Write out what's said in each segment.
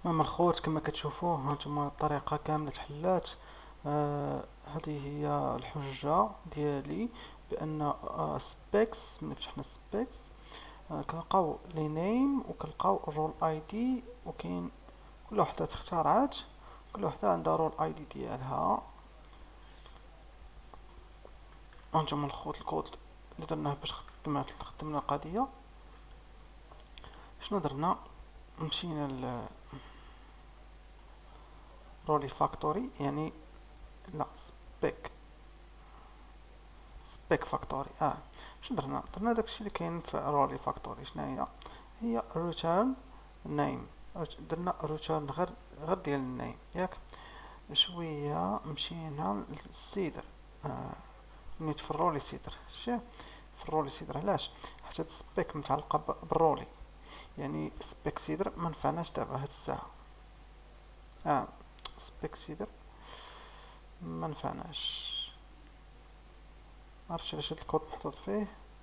المهم الخوت كما كتشوفوا هانتوما الطريقة كاملة تحلات. هذه هي الحجة ديالي بأن سبيكس ملي فتحنا سبيكس كنلقاو لي نيم وكنلقاو الرول اي دي، وكاين كل وحدة تختارات، كل وحدة عندها رول اي دي ديالها. هانتوما الخوت الكود اللي درناه باش خدمنا القضية. شنو درنا؟ مشينا رولي فاكتوري، يعني لا سبيك فاكتوري. شنو درنا داكشي اللي كاين في رولي فاكتوري. شنو هي ريتيرن نيم. درنا ريتيرن غير ديال النيم ياك. شويه مشينا للسيدر. نيت في الرولي سيدر. شتي في الرولي سيدر علاش؟ حيت هاد السبيك متعلقه بالرولي، يعني سبيك سيدر ما نفعناش دابا هاد الساعه. سبيك سيدر ما نفعناش، معرفتش علاش هاد الكود محطوط فيه.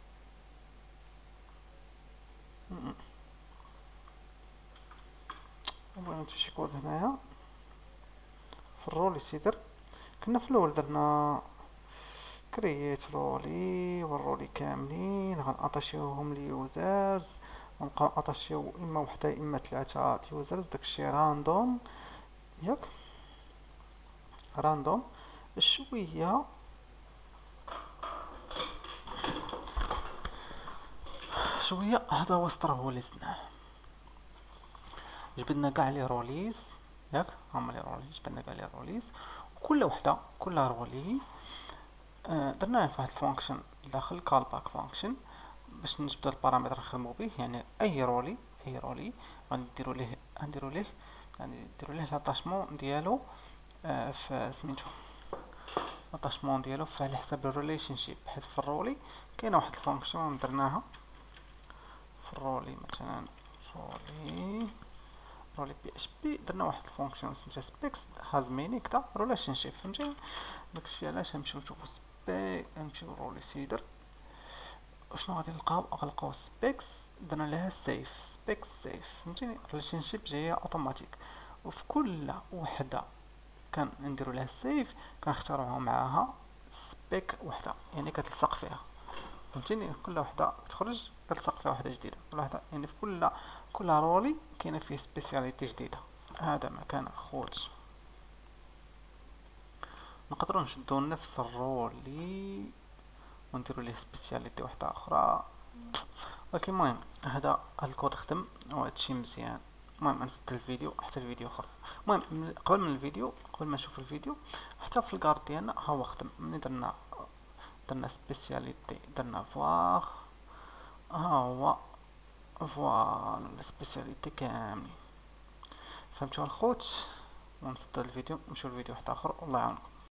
بغينا نمشي شي كود هنايا في الرولي سيدر. كنا في الاول درنا كرييت رولي، والرولي كاملين غنأطاشيوهم ليوزرز، ونبقاو اطاشيو اما وحده اما ثلاثه اليوزرز. داكشي راندوم ياك، راندوم. شويه هذا هو السطر هو اللي زدناه. جبدنا كاع لي روليز ياك، هما لي روليز، جبدنا كاع لي روليز، وكل وحده كل رولي درنا في واحد الفونكشن داخل كال باك فانكشن باش نجبدو البارامتر نخدمو به. يعني اي رولي غنديرو ليه لاتاشمون ديالو في سميتو لاتاشمون ديالو على حساب الريليشن شيب. حيت في الرولي كاينه واحد الفونكشن درناها في الرولي، مثلا رولي بي اش بي، درنا واحد الفونكشن سميتها سبيكس هاز ميني كدا ريليشن شيب، فهمتي؟ داكشي علاش نمشيو نشوفو نمشيو رولي سيدر. شنو غادي غنلقاو سبيكس درنا لها سيف، سبيكس سيف، فهمتيني؟ ريليشن شيب جايه اوتوماتيك، وفي كل وحده نديرو لها سيف كنختاروها معاها سبيك وحده، يعني كتلصق فيها، فهمتيني؟ كل وحده تخرج كتلصق فيها وحده جديده، كل وحده يعني في كل رولي كاينه فيه سبيسياليتي جديده. هذا مكان خوت نقدروا نشدو نفس الرولي ونديرو ليه سبيسياليتي واحده اخرى. ولكن المهم هذا الكود خدم وهادشي مزيان. المهم نسد الفيديو حتى الفيديو اخر. المهم قبل ما نشوف الفيديو، حتى في الكارد ديالنا ها هو خدم. ملي درنا سبيسياليتي، درنا فواغ، ها هو فوالا سبيسياليتي كاملين. فهمتوا الخوت؟ ونسد الفيديو نمشيو لفيديو واحد اخر، والله يعاونكم.